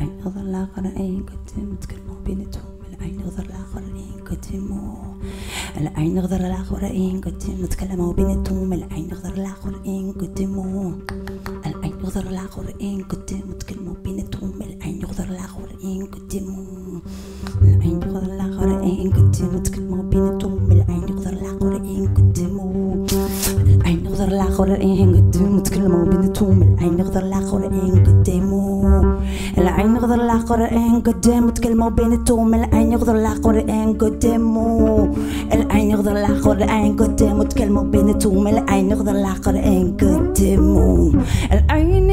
العين نظر الآخرين قدم تكلموا بينتهم العين نظر الآخرين قدموا العين نظر الآخرين قدم تكلموا بينتهم العين نظر الآخرين قدموا العين نظر الآخرين قدم تكلموا بينتهم العين نظر الآخرين قدموا العين نظر الآخرين قدم تكلموا بينتهم العين نظر الآخرين قدموا العين نظر الآخرين قدم تكلموا بينتهم العين نظر الآخرين قدموا العين نظر الآخرين قدم تكلموا بينتهم العين نظر الآخرين قدموا العين نظر الآخرين قدم تكلموا بينتهم العين نظر الآخرين قدموا العين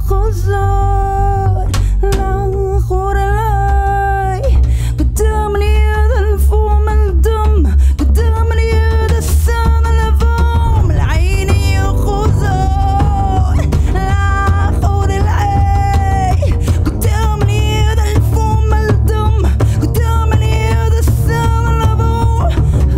يخزر الآخر لاي قدامني هذا الفوم الدم قدامني هذا السان الفوم العين يخزر الآخر لاي قدامني هذا الفوم الدم قدامني هذا السان الفوم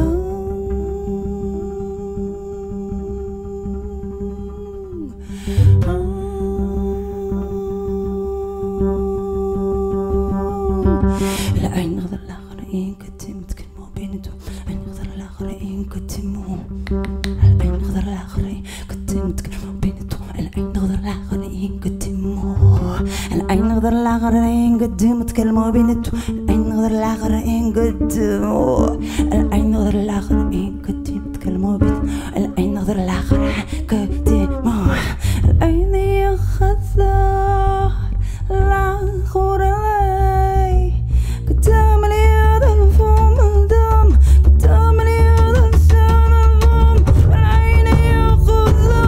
العين نظر الآخرين قدم تكلموا بينتهم العين نظر الآخرين قدموا العين نظر الآخرين قدم تكلموا بينتهم العين نظر الآخرين قدموا العين نظر الآخرين قدم تكلموا بينتهم العين نظر الآخرين قدموا العين نظر الآخرين قدم تكلموا بينتهم العين نظر الآخرين قدموا العين يخسر الآخر لاي قدامني هذا الفوم الدم قدامني هذا السان الفوم العين يخزر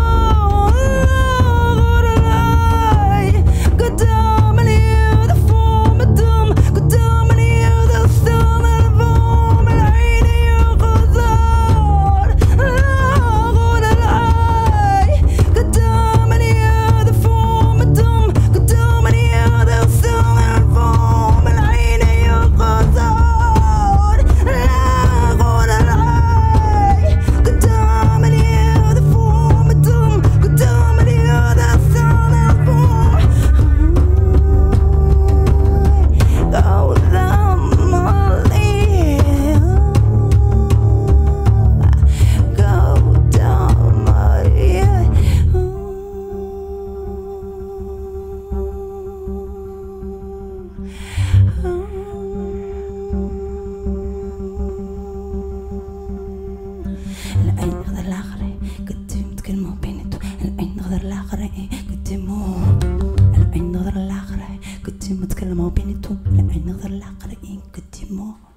الآخر لاي قدامني هذا فوم الدم قدامني هذا السان الفوم العين يخزر الآخر لاي قدامني هذا فوم الدم قدامني هذا السان الفوم العين يخزر الآخر لاي قدامني هذا فوم الدم قدامني هذا السان الفوم العين نظر الآخرين قدم تكلموا بينتهم العين نظر الآخرين قدموا العين نظر الآخرين قدم تكلموا بينتهم العين نظر الآخرين قدموا